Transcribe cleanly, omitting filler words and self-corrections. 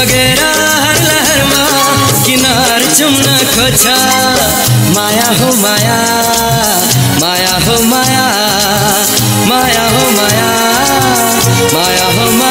बगेर हर लहरमा किनार चुम्न खोज्छ माया हो माया माया हो माया माया हो माया माया हो